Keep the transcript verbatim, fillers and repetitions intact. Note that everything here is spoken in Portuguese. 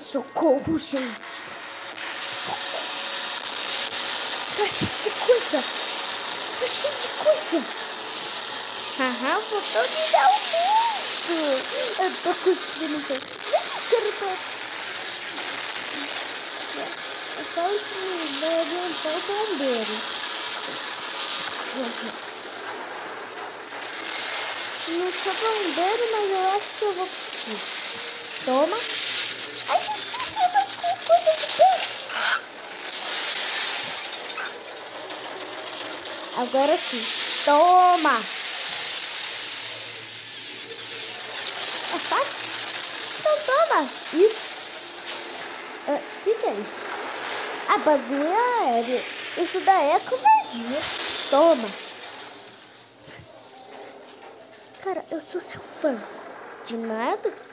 Socorro, gente. Tá cheio de coisa. Tá cheio de coisa. Haha, vou dominar o mundo. Eu tô cuspindo. Vem que eu tô... É só o que vai adiantar o bombeiro. Não sou bombeiro, mas eu acho que eu vou conseguir. Toma. Ai, que difícil, eu tô com coisa de pé. Agora tu. Toma. É fácil? Então toma. Isso. O uh, que que é isso? A bagulho aérea. Isso daí é covardia. Toma. Cara, eu sou seu fã. De nada.